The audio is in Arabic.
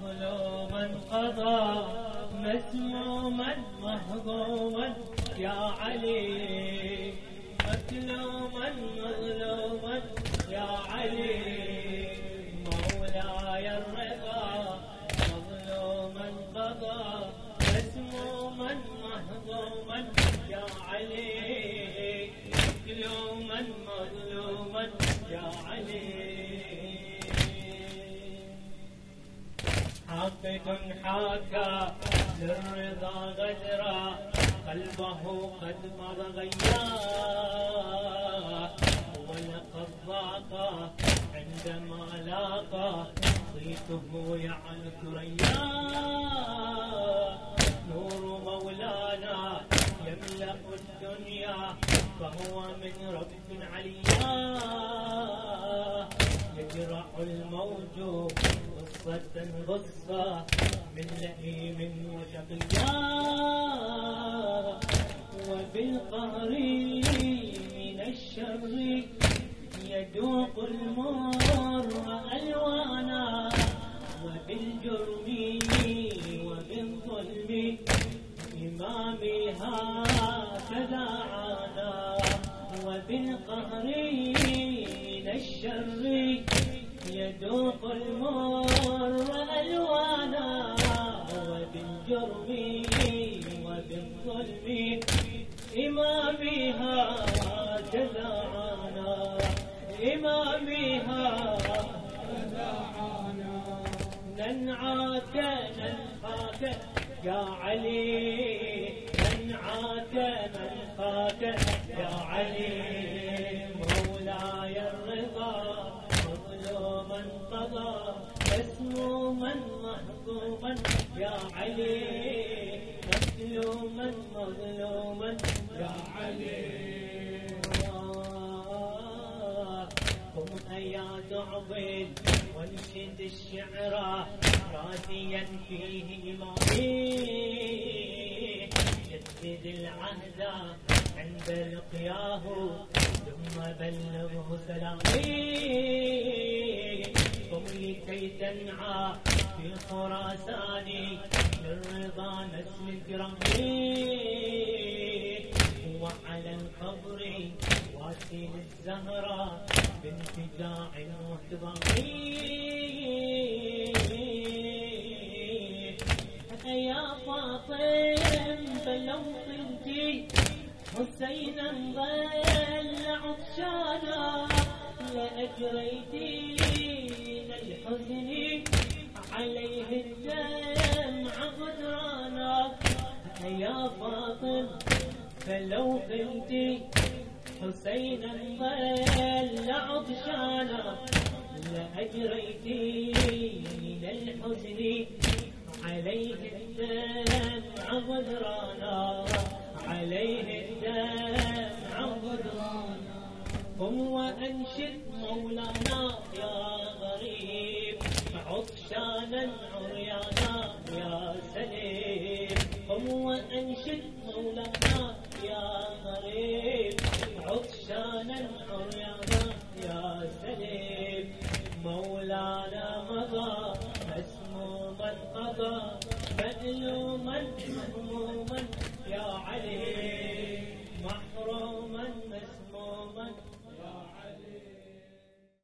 مظلوما قضى مسموما مهضوما يا علي، مظلوما مظلوما يا علي، مولاي الرضا مظلوما قضى مسموما مهضوما يا علي، مظلوما مظلوما يا علي. حاقد حاكى للرضا غدرا قلبه قد مضى غياه، ولقد ضاق عندما لاقى صيته يعلو ثرياه، نور مولانا يملأ الدنيا فهو من رب علياه، يجرع الموج غصة غصة من لئيم وشقياه، وبالقهر من الشر يذوق المر ألوانا، وبالجرم وبالظلم إمامي هكذا عانى، وبالقهر من الشر يذوق المر ألوانا، وبالجرم وبالظلم إمامي هكذا عانى، إمامي هكذا عانى. ننعاك ننخاك يا علي، ننعاك ننخاك يا علي، مولاي الرضا مظلوما قضى مسموما مهضوما يا علي، مظلوما مظلوما يا علي. قم يا ذعبيد وانشد الشعر راسيا فيه إمامي، جدد العهد عند لقياه ثم بلغه سلامي، قم لكي تنعى في خراسان للرضا نسل الجرامي، وعلى القبر واسيل الزهراء بانفجاع واحتضامي، يا فاطم فلو طلتي حسينا ظل عطشانا لأجريتين الحزن عليه الدمع غدرانا، يا فاطم فلو طلتي حسينا ظل عطشانا لأجريتين الحزن عليه الدمع غدرانا، عليه الدمع غدرانا. قم وأنشد مولانا يا غريب عطشانا عريانا يا سليم، قم وأنشد مولانا يا غريب عطشانا عريانا يا سليم، مولانا مضى مسموما قضى مظلوما مهموما يا علي.